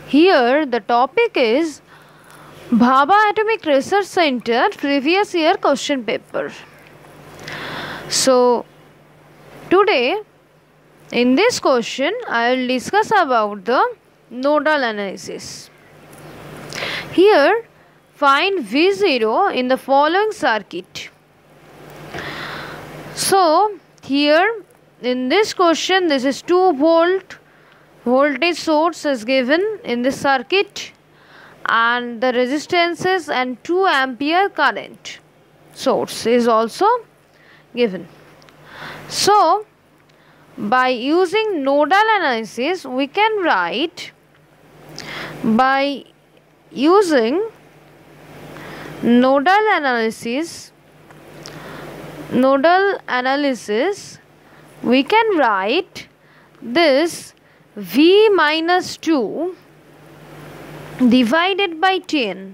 Here the topic is Bhabha Atomic Research Centre previous year question paper. So today in this question I will discuss about the nodal analysis. Here find V0 in the following circuit. So here in this question, this is 2 volt voltage source is given in this circuit and the resistances and 2 ampere current source is also given. So by using nodal analysis we can write, by using nodal analysis we can write this V minus 2 divided by 10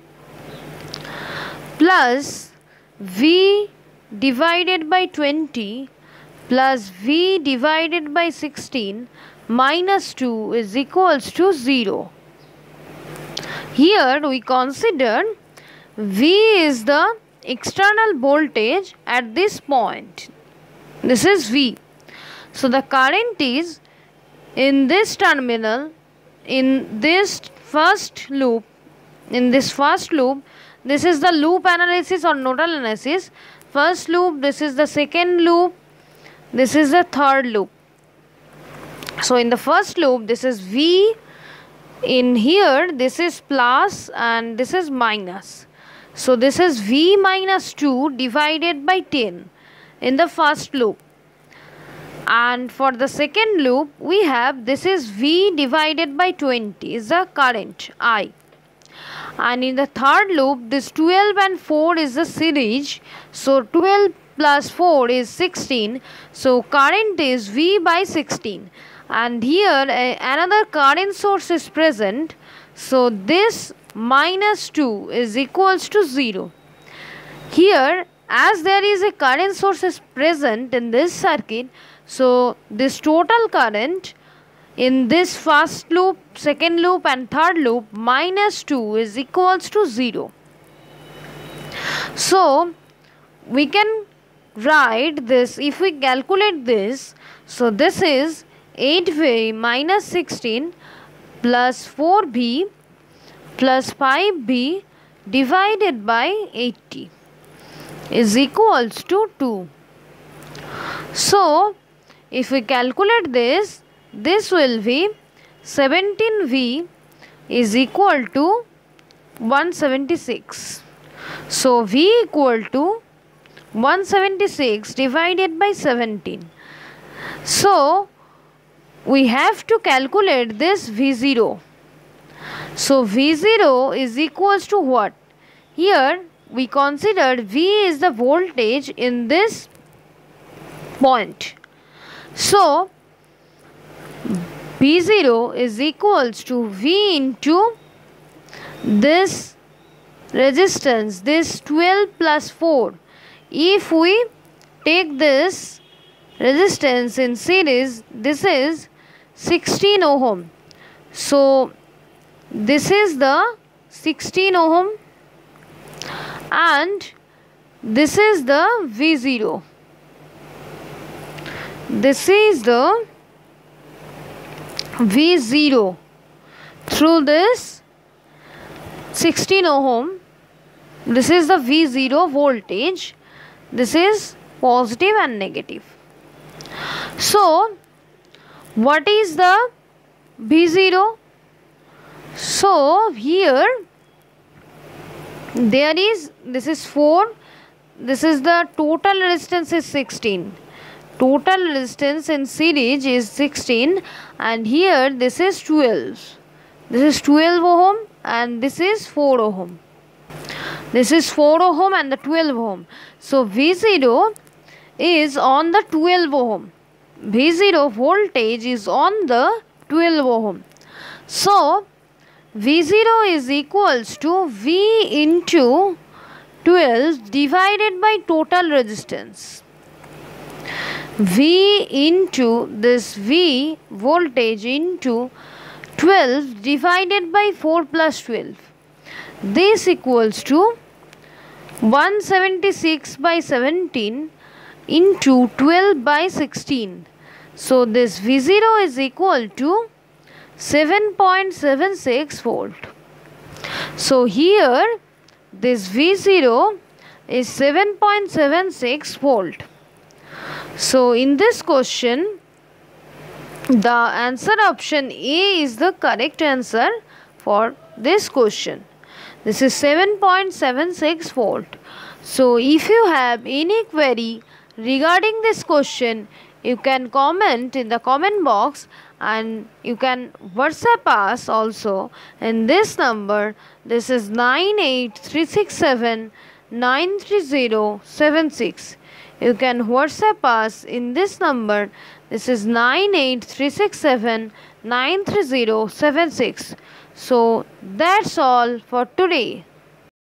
plus V divided by 20 plus V divided by 16 minus 2 is equals to 0. Here we consider V is the external voltage at this point. This is V. So the current is in this terminal, in this first loop, this is the loop analysis or nodal analysis. First loop, this is the second loop, this is the third loop. So in the first loop this is V, in here this is plus and this is minus. So this is V minus 2 divided by 10 in the first loop. And for the second loop we have, this is V divided by 20 is the current I. And in the third loop this 12 and 4 is the series. So 12 plus 4 is 16. So current is V by 16. And here another current source is present. So this minus 2 is equals to 0. Here as there is a current source is present in this circuit, so this total current in this first loop, second loop and third loop minus 2 is equals to 0. So we can write this, if we calculate this, so this is 8V minus 16 plus 4V plus 5V divided by 80 is equals to 2. So if we calculate this, this will be 17V is equal to 176. So V equal to 176 divided by 17. So we have to calculate this V0. So V0 is equals to what? Here we considered V is the voltage in this point. So V0 is equals to V into this resistance, this 12 plus 4. If we take this resistance in series, this is 16 ohm. So this is the 16 ohm and this is the V0. This is the V0 through this 16 ohm. This is the V0 voltage. This is positive and negative. So what is the V0? So here there is, this is 4, this is the total resistance is 16. Total resistance in series is 16 and here this is 12. This is 12 ohm and this is 4 ohm. This is 4 ohm and the 12 ohm. So V0 is on the 12 ohm. V0 voltage is on the 12 ohm. So V0 is equals to V into 12 divided by total resistance. V into this V voltage into 12 divided by 4 plus 12. This equals to 176 by 17 into 12 by 16. So this V0 is equal to 7.76 volt. So here this V0 is 7.76 volt. So in this question, the answer option A is the correct answer for this question. This is 7.76 volt. So if you have any query regarding this question, you can comment in the comment box, and you can WhatsApp us also in this number. This is 98367 You can WhatsApp us in this number. This is 98367 So that's all for today.